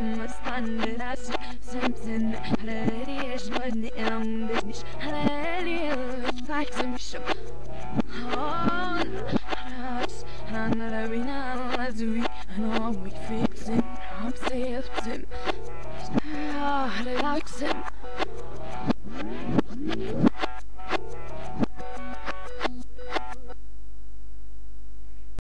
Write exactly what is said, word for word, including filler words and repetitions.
مستندرس سمسن هريش بدني ام بدنيش هريش فاكسمش هون راس هن ربينا مزوي انا ويك فيكسن I'm safe to relaxing